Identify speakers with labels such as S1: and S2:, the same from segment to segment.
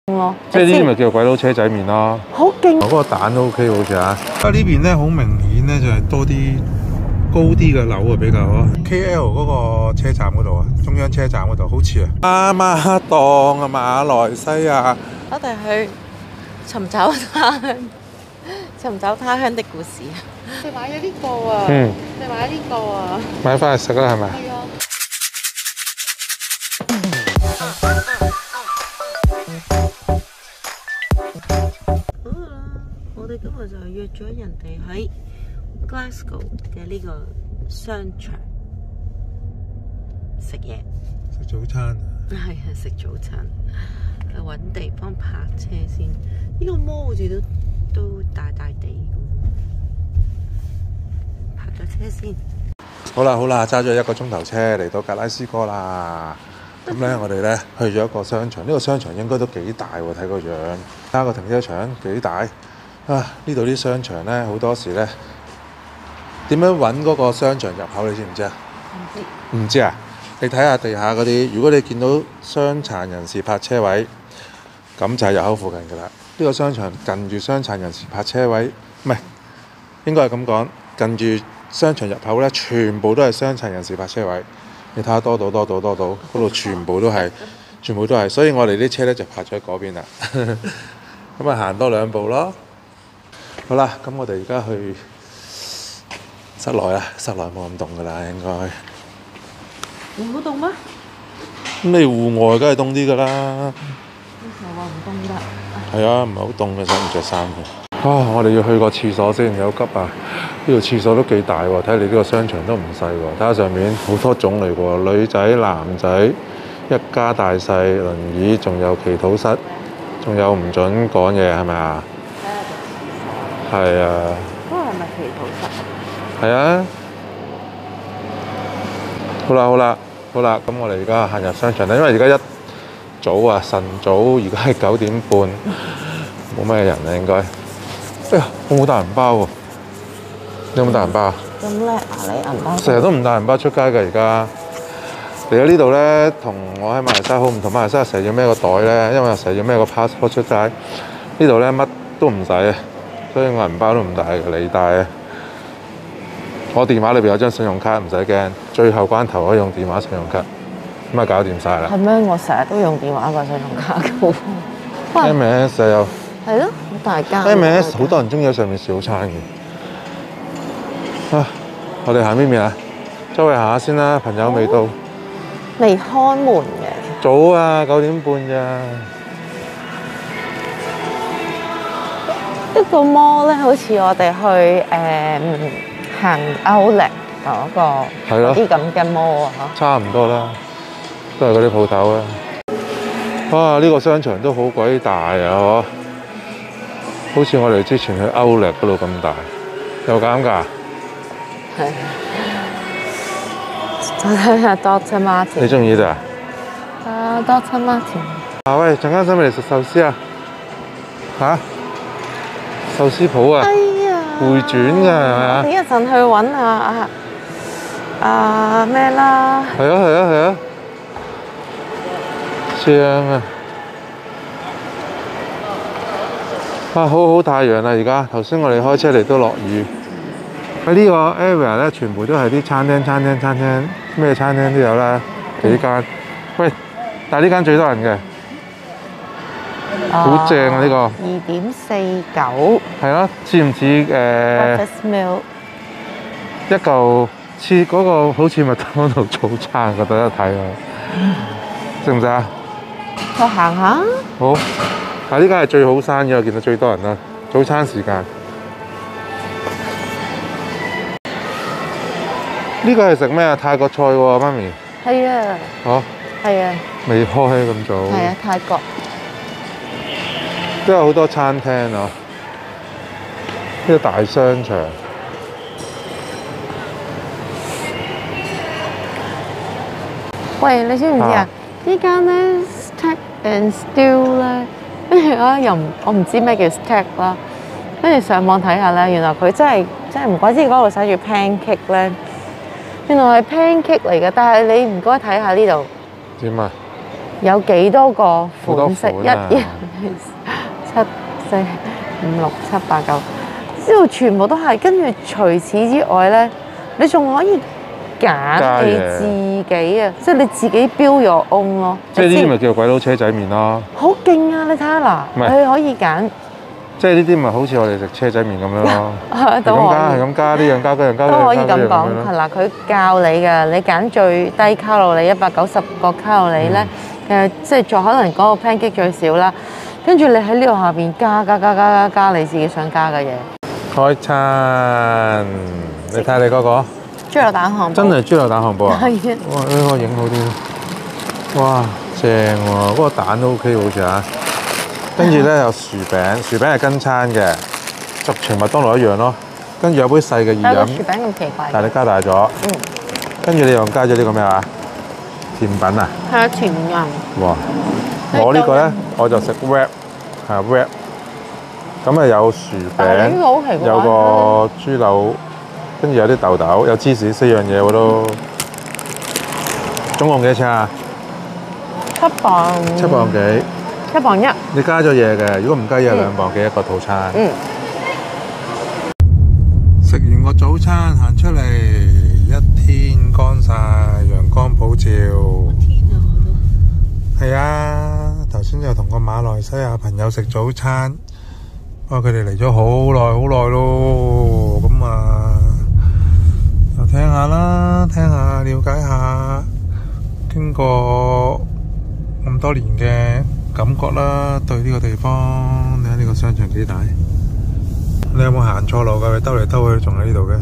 S1: 即係呢啲咪叫做鬼佬車仔麵咯。
S2: 好勁！
S1: 嗰個蛋都 OK 好似啊。啊呢邊咧好明顯咧就係多啲高啲嘅樓啊比較啊。KL 嗰個車站嗰度啊，中央車站嗰度好似啊。媽檔啊，馬來西亞。
S2: 我哋去尋找他鄉，尋找他鄉的故事。你買咗呢個啊？你買咗呢個啊？
S1: 買翻嚟食啦係咪？
S2: 係啊。我哋今日就約咗人哋喺 Glasgow 嘅呢個商場食嘢，
S1: 食早餐。
S2: 係啊，食早餐，去揾地方泊車先。呢個摩好似都大大地咁，泊咗車先。
S1: 好啦，揸咗1個鐘頭車嚟到格拉斯哥啦。咁咧，我哋咧去咗一個商場，呢個商場應該都幾大喎，睇個樣。加個停車場幾大啊！呢度啲商場咧好多時咧點樣揾嗰個商場入口，你知唔知啊？唔知啊？你睇下地下嗰啲，如果你見到傷殘人士泊車位，咁就係入口附近㗎啦。呢個商場近住傷殘人士泊車位，唔係應該係咁講，近住商場入口咧，全部都係傷殘人士泊車位。你睇下多到，嗰度全部都係，所以我哋啲車咧就泊咗喺嗰邊啦。咁啊行多2步咯。好啦，咁我哋而家去室內啦，室內冇咁凍噶啦，應該。
S2: 唔好凍咩？
S1: 咁你戶外梗係凍啲噶啦。
S2: 又話唔凍㗎。
S1: 係啊，唔係好凍嘅，使唔着衫嘅。我哋要去個廁所先，有急啊！呢度廁所都幾大喎，睇你呢個商場都唔細喎。睇下上面好多種類喎，女仔、男仔，一家大細，輪椅，仲有祈禱室，仲有唔準講嘢，係咪啊？係啊。
S2: 嗰個係咪祈禱室？
S1: 係啊。好啦，咁我哋而家行入商場啦，因為而家一早啊，晨早，而家係9點半，冇咩人啦應該。哎呀，我冇帶銀包喎。你有冇帶銀包啊？
S2: 咁叻啊！你銀包
S1: 成日都唔帶銀包出街㗎，而家嚟到呢度咧，同我喺馬來西亞好唔同。馬來西亞成日要孭個袋咧，因為成日要孭個 passport 出街。呢度咧乜都唔使啊，所以我銀包都唔帶嘅，你帶啊。我電話裏邊有張信用卡，唔使驚。最後關頭可以用電話信用卡，咁啊搞掂晒啦。
S2: 係咩？我成日都用電話個信用卡嘅。
S1: MS 又
S2: 係咯，好大間。
S1: MS 好多人中意喺上面小餐嘅。我哋行邊邊啊？周圍行下先啦，朋友未到。
S2: 未開門嘅。
S1: 早啊，9點半咋。
S2: 呢個摩咧，好似我哋去行歐力嗰啲咁嘅摩啊，
S1: 差唔多啦，都係嗰啲鋪頭啊。哇！呢個商場都好鬼大啊，嗬！好似我哋之前去歐力嗰度咁大，有減價。
S2: 係。我睇下 Dr. Martin。
S1: 你中意呢度啊
S2: ？Dr. Martin。
S1: 喂，陣間使唔使嚟食壽司啊？嚇？壽司鋪啊？回轉㗎係咪啊？
S2: 一陣去揾下咩啦？
S1: 係啊！正啊！好太陽啦！而家頭先我哋開車嚟都落雨。喺呢個 area 咧，全部都係啲餐廳，咩餐廳都有啦，幾間。喂，但係呢間最多人嘅，好正啊！呢個
S2: 2.49。係
S1: 咯，似唔似
S2: ？Breakfast meal。
S1: 一嚿似嗰個好似麥當勞早餐，覺得一睇啊，識唔識啊？
S2: 去行下。
S1: 好。但係呢間係最好生意，我見到最多人啦。早餐時間。呢個係食咩啊？泰國菜喎，媽咪。
S2: 係啊。係啊。
S1: 未開咁早。
S2: 係啊，泰國。
S1: 都有好多餐廳啊！呢個大商場。
S2: 喂，你知唔知啊？呢間咧 Steak and Stew 咧，跟住咧我唔知咩叫 steak 啦，跟住上網睇下咧，原來佢真係唔怪之嗰度寫住 pancake 咧，原來係 pancake 嚟嘅，但係你唔該睇下呢度。
S1: 點啊？
S2: 有幾多個款式？
S1: 好多款啊
S2: 1、2、7、4、5、6、7、8、9，呢度全部都係。跟住除此之外咧，你仲可以揀你自己啊，即係你自己 build your own 咯。
S1: 即係呢啲咪叫鬼佬車仔麵咯？
S2: 好勁啊！你睇下嗱，
S1: 唔係
S2: 佢可以揀。
S1: 即係呢啲咪好似我哋食車仔麵咁樣咯，係
S2: 都可以
S1: 咁加係咁加，呢樣加嗰樣加，
S2: 都可以咁講，
S1: 係
S2: 係啦，佢教你嘅，你揀最低卡路里190個卡路里咧，即係再可能嗰個 pancake 最少啦，跟住你喺呢度下邊加你自己想加嘅嘢。
S1: 開餐，你睇下你嗰個
S2: 豬柳蛋漢堡，
S1: 真係豬柳蛋漢堡啊！
S2: 係啊，
S1: 哇，呢個影好啲，哇，正喎，嗰個蛋都 OK 好似啊。跟住咧有薯餅，薯餅係跟餐嘅，就全麥當勞一樣咯。跟住有杯細嘅熱飲，
S2: 但係個薯餅咁奇怪。
S1: 但係你加大咗。跟住你又加咗呢個咩話？甜品啊？
S2: 係啊，甜人。
S1: 哇！我呢個咧我就食 wrap， 係 wrap。咁啊有薯餅，
S2: 呢個好奇怪。
S1: 有個豬柳，跟住有啲豆豆，有芝士，4樣嘢我都。總共幾多錢啊
S2: 7磅。
S1: 7磅幾？
S2: 7磅1。
S1: 你加咗嘢嘅，如果唔加嘢2磅幾一個套餐。食完個早餐行出嚟，一天乾晒，陽光普照。
S2: 天啊，我都。
S1: 係啊，頭先就同個馬來西亞朋友食早餐，不過佢哋嚟咗好耐咯，咁啊就聽下啦，聽下了解下，經過咁多年嘅感覺啦，對呢個地方，你睇呢個商場幾大？你有冇行錯路㗎？你兜嚟兜去仲喺呢度嘅。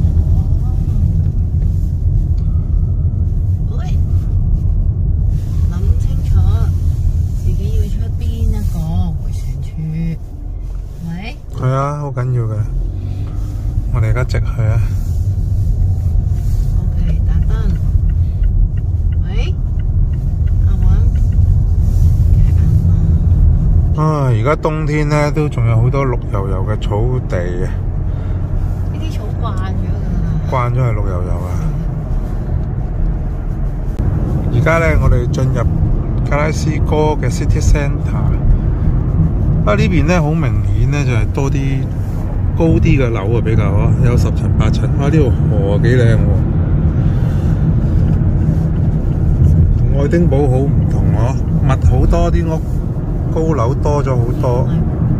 S2: 喂，諗清楚自己要出邊一個迴旋處，喂？
S1: 係啊，好緊要嘅。我哋而家直去啊。
S2: OK，打燈。喂？阿允，幾眼啊？
S1: 而家冬天咧都仲有好多綠油油嘅草地嘅，
S2: 呢啲草慣咗㗎啦。
S1: 慣咗係綠油油啊！而家咧我哋進入格拉斯哥嘅 City Centre， 呢邊咧好明顯咧就係多啲高啲嘅樓啊，比較啊有10層8層。呢條河啊幾靚喎，同愛丁堡好唔同喎，密好多啲屋。高樓多咗好多，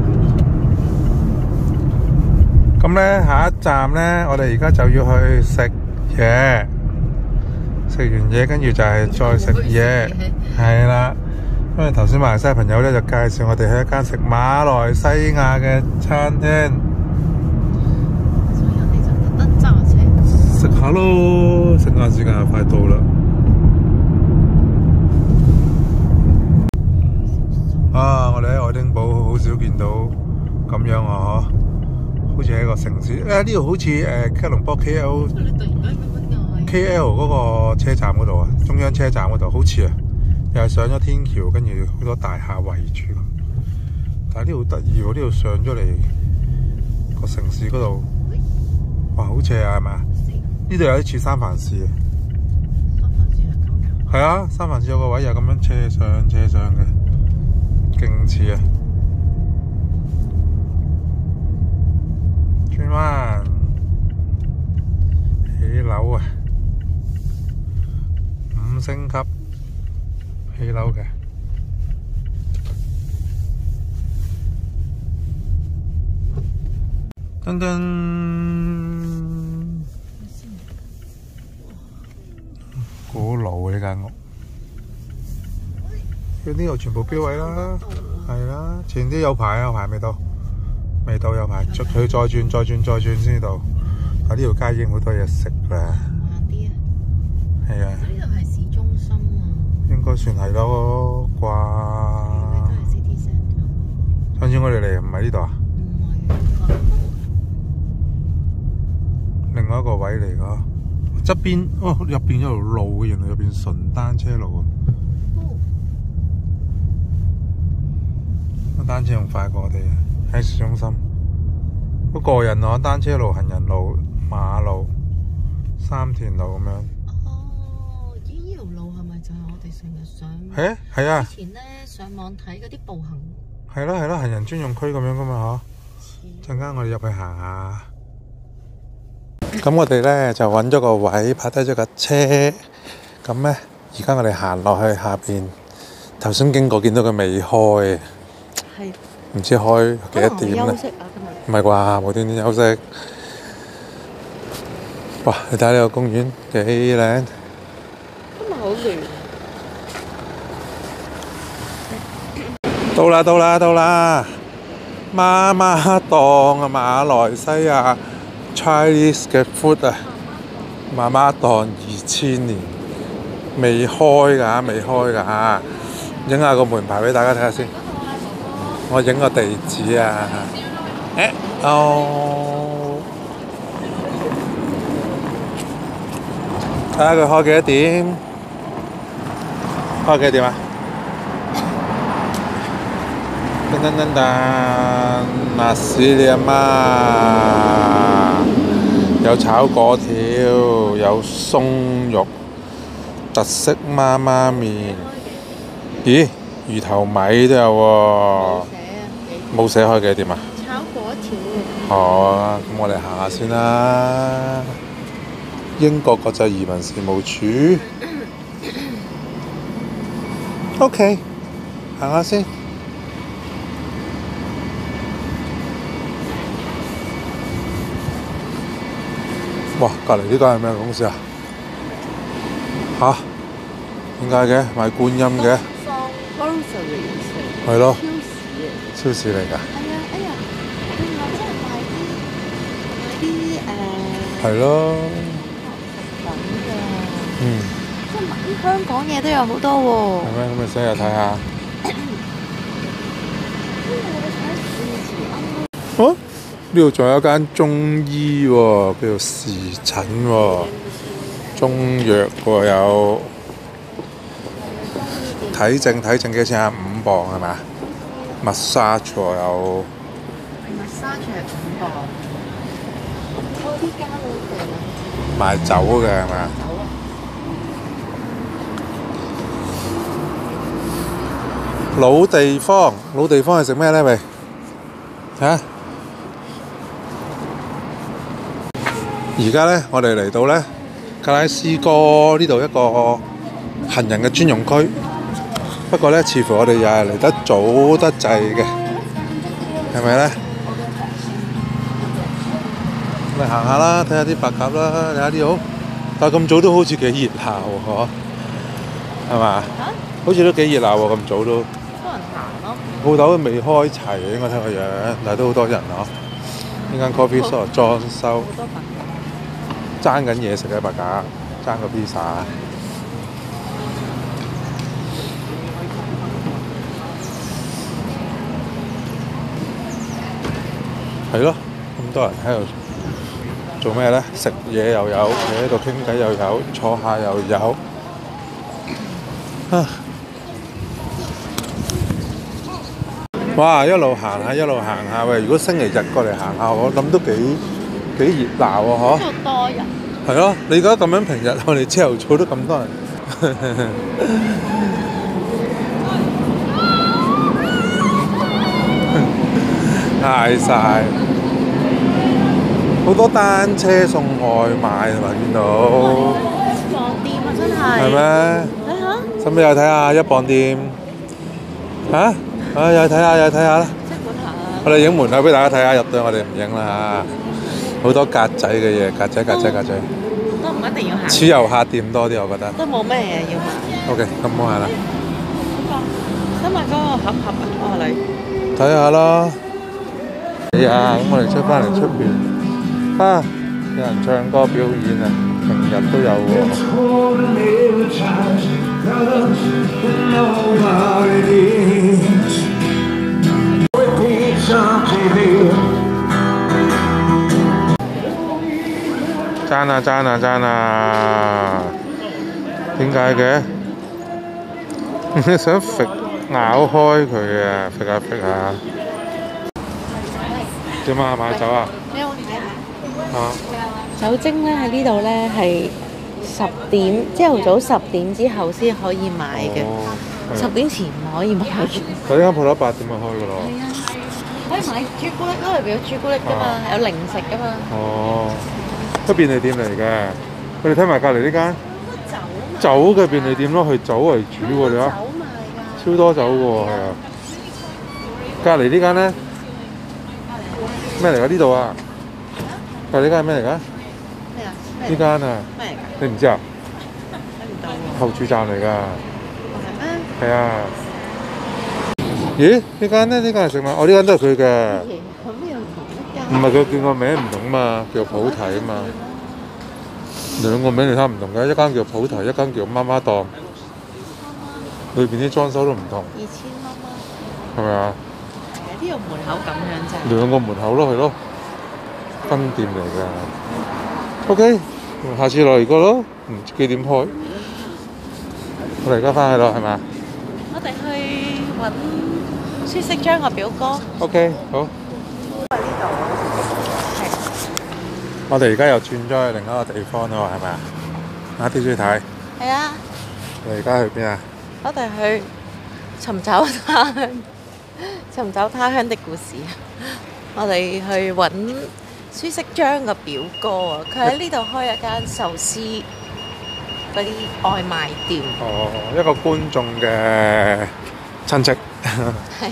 S1: 咁咧下一站咧，我哋而家就要去食嘢，食完嘢跟住就係再食嘢，係啦。因為頭先馬來西亞朋友咧就介紹我哋去一間食馬來西亞嘅餐廳，
S2: 所以我哋就特登揸車
S1: 食下咯，食晏時間就快到啦。我哋喺愛丁堡好少見到咁樣啊！好似喺個城市呢度好似吉隆坡 KL 嗰個車站嗰度啊，中央車站嗰度好似啊，又係上咗天橋，跟住好多大廈圍住。但係呢度好得意喎，呢度上咗嚟個城市嗰度，哇，好斜啊，係咪啊？呢度有啲似三藩市啊。係啊，三藩市有個位又咁樣車上嘅。勁似啊！轉彎起樓啊，5星級起樓嘅。噔噔，好老啊呢間屋。呢度全部標位啦，係啦，前啲有排啊，排未到，有排，佢再轉先到。啊，呢條街已經好多嘢食啦。
S2: 慢啲啊！
S1: 係啊。
S2: 呢度係市中心啊。
S1: 應該算係咯，啩。
S2: 都係 City Centre。
S1: 上次我哋嚟唔係呢度啊？
S2: 唔係，
S1: 另外一個位嚟㗎，側邊入邊有條路嘅，原來入邊純單車路啊！單車仲快過我哋喺市中心，好過癮啊！單車路、行人路、馬路、三田路咁樣。
S2: 哦，呢條路係咪就係我哋成日上？
S1: 係啊，
S2: 之前咧上網睇嗰啲步行，
S1: 係咯，行人專用區咁樣噶嘛嗬。陣間我哋入去行下。咁我哋咧就揾咗個位，泊低咗架車。咁咧，而家我哋行落去下邊。頭先經過見到佢未開，
S2: 係
S1: 唔知開幾多點咧？
S2: 休息啊，今日
S1: 唔係啩？無端端休息。哇！你睇下呢個公園幾靚。
S2: 今日好亂。
S1: 到啦！媽媽檔啊，馬來西亞 Chinese 嘅 food 啊，媽媽檔2000年未開㗎，影下個門牌俾大家睇下先。我影個地址啊。睇下佢開幾多點？開幾多點啊？nasi lemak，有炒粿條，有鬆肉，特色媽媽麵。咦，魚頭米都有喎。冇寫開幾點啊？
S2: 炒粿條。
S1: 好，咁我哋行下先啦。英國國際移民事務處。OK， 行下先。哇！隔離呢間係咩公司啊？點解嘅？賣觀音嘅？係咯，超市嚟㗎。
S2: 係啊，哎呀，原來真係賣啲
S1: 係咯。
S2: 食品㗎。即係香港嘢都有好多喎。
S1: 係咩？咁你想入睇下？呢度仲有一間中醫喎，叫做時診喎，中藥喎有。睇症幾多錢啊？5磅係咪？massage 喎有。
S2: massage 係5磅。呢間好正啊！
S1: 賣酒嘅係咪？老地方係食咩咧？喂，嚇！而家咧，我哋嚟到咧格拉斯哥呢度一個行人嘅專用區。不過咧，似乎我哋又係嚟得早得滯嘅，係咪咧？我哋行下啦，睇下啲白鴿啦，睇下啲好。但係咁早都好似幾熱鬧喎，嗬？係嘛？好似都幾熱鬧喎，咁早都。
S2: 多人行咯。
S1: 鋪頭都未開齊，應該睇個樣，但係都好多人嗬。呢間 coffee shop 裝修。好多品。爭緊嘢食嘅白鴿，爭個 pizza。係咯，咁多人喺度做咩咧？食嘢又有，企喺度傾偈又有，坐下又有。哇！一路行下喂，如果星期日過嚟行下，我諗都幾熱鬧喎，嗬？
S2: 好多人。
S1: 係咯，你而家咁樣平日我哋朝頭早都咁多人。嗌晒，好多單車送外賣係咪見到？
S2: 一磅店啊，真係。
S1: 係咩？
S2: 睇下。
S1: 使唔使又睇下1磅店？嚇？又睇下啦。
S2: 即管行啊。
S1: 我哋影門口俾大家睇下，入到我哋唔影啦嚇。好多格仔嘅嘢，格仔。
S2: 都唔一定要行。
S1: 似遊客店多啲，我覺得。
S2: 都冇咩嘢要行。
S1: OK，咁冇行啦。
S2: 想買嗰個盒啊，你。
S1: 睇下啦。係啊，咁我哋出返嚟出邊，有人唱歌表演啊，平日都有喎。爭啊！點解嘅？你想咬開佢啊？揈下。點啊？買酒啊？
S2: 你有睇下？酒精咧喺呢度咧係10點，朝頭早10點之後先可以買嘅。 10點前唔可以買嘅。
S1: 佢呢間鋪頭8點就開㗎咯。
S2: 係啊，可以買朱古力咯，入邊有朱古力㗎嘛，有零食㗎嘛。
S1: 哦，都便利店嚟嘅。佢哋睇埋隔離呢間
S2: 酒啊嘛。
S1: 酒嘅便利店咯，係酒為主喎，你睇。
S2: 酒賣㗎。
S1: 超多酒嘅喎，係啊。隔離呢間咧咩嚟㗎？呢度啊？隔離呢間係咩嚟㗎？
S2: 咩啊？
S1: 呢間啊？
S2: 咩嚟㗎？
S1: 你唔知啊？
S2: 睇唔到喎。
S1: 後廚站嚟㗎。
S2: 哦係咩？
S1: 係啊。咦？呢間咧？呢間係食物？哦，呢間都係佢嘅。
S2: 咁又唔同一間。
S1: 唔係佢叫個名唔同嘛，叫普提啊嘛。兩個名你睇唔同嘅，一間叫普提，一間叫媽媽檔。裏邊啲裝修都唔同。
S2: 2000蚊啊。
S1: 係咪啊？
S2: 呢個門口咁樣咋？
S1: 兩個門口咯，係咯，分店嚟㗎。OK，下次來過咯，唔知幾點開。我哋而家翻去咯，係咪？
S2: 我哋去揾舒適章個表哥。
S1: OK，好。
S2: 喺呢度。係。
S1: 我哋而家又轉咗去另一個地方咯，係咪啊？阿啲中意睇。
S2: 係啊。
S1: 我哋而家去邊啊？
S2: 我哋去尋找他鄉，尋找他鄉的故事。我哋去揾舒適章個表哥啊！佢喺呢度開一間壽司嗰啲外賣店。
S1: 哦，一個觀眾嘅親戚。
S2: 係。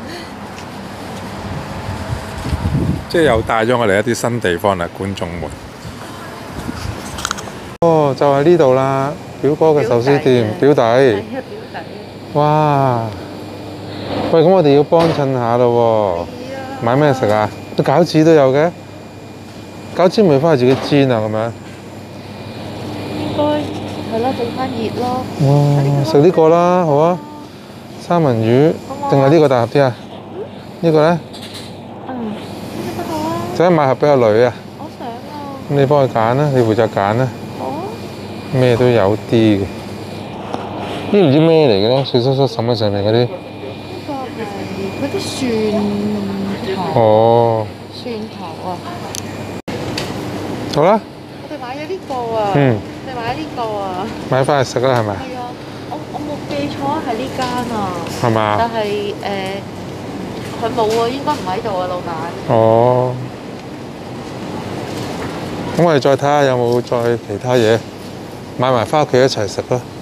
S1: 即係又帶咗我哋一啲新地方啦，觀眾們。哦，就喺呢度啦，表哥嘅壽司店，表弟。
S2: 係啊，表弟。
S1: 哇！喂，咁我哋要幫襯下咯喎。買咩食啊？啲餃子都有嘅。餃子咪翻去自己煎啊，咁樣。
S2: 應該係咯，整翻熱咯。
S1: 哇！食呢個啦，好啊。三文魚，定係呢個大盒啲啊？呢個咧？
S2: 嗯，呢個好啊。
S1: 想買盒俾個女啊？
S2: 我想啊。
S1: 咁你幫佢揀啦，你負責揀啦。
S2: 好啊。
S1: 咩都有啲嘅。呢唔知咩嚟嘅咧？水濕濕滲喺上面嗰啲。
S2: 呢個係嗰啲蒜頭。
S1: 哦。
S2: 蒜頭啊！
S1: 好啦。
S2: 我哋買咗呢個啊。
S1: 嗯。
S2: 我哋買咗呢個啊。
S1: 買翻去食啦，係咪？
S2: 係啊，我冇記錯係呢間啊。
S1: 係嘛？
S2: 但係佢冇喎，應該唔喺度啊，老闆。
S1: 哦。咁我哋再睇下有冇再其他嘢買埋翻屋企一齊食啦。